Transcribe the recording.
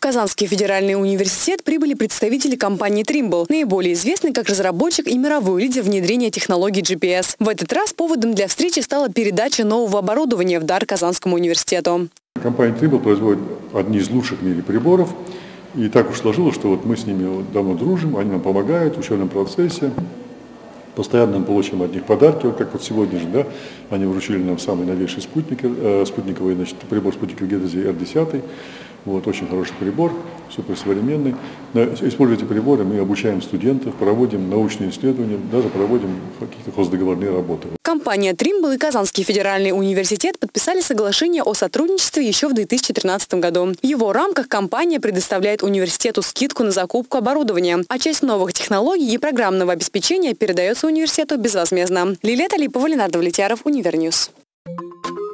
Казанский федеральный университет прибыли представители компании Trimble, наиболее известной как разработчик и мировой лидер внедрения технологий GPS. В этот раз поводом для встречи стала передача нового оборудования в дар Казанскому университету. Компания Trimble производит одни из лучших в мире приборов. И так уж сложилось, что вот мы с ними давно дружим, они нам помогают в учебном процессе. Постоянно мы получаем от них подарки, вот как вот сегодня же, да, они вручили нам самый новейший спутниковый, значит, прибор спутниковой геодезии R10. Вот, очень хороший прибор, суперсовременный. Используя эти приборы, мы обучаем студентов, проводим научные исследования, даже проводим какие-то хоздоговорные работы. Компания Trimble и Казанский федеральный университет подписали соглашение о сотрудничестве еще в 2013 году. В его рамках компания предоставляет университету скидку на закупку оборудования, а часть новых технологий и программного обеспечения передается университету безвозмездно. Лилия Талипова, Ленардо Влетьяров, Универньюз.